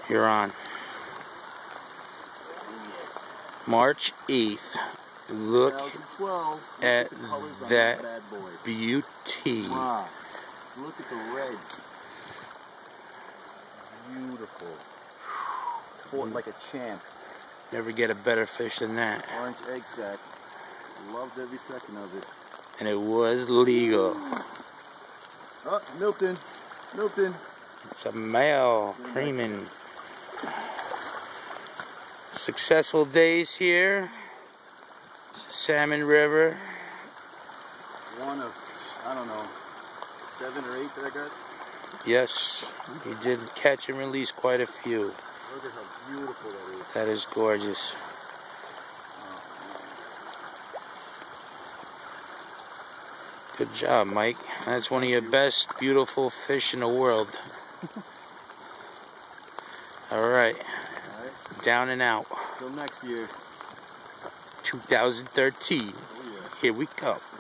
You're on. March 8th. Look at that beauty. Look at the red. Beautiful. Fought like a champ. Never get a better fish than that. Orange egg sac. Loved every second of it. And it was legal. Oh, Milton. Milton. It's a male creaming. Successful days here. Salmon River. One of, I don't know, 7 or 8 that I got? Yes, you did catch and release quite a few. Look at how beautiful that is. That is gorgeous. Good job, Mike. That's one of your best beautiful fish in the world. All right. Down and out. Till next year. 2013. Oh, yeah. Here we come.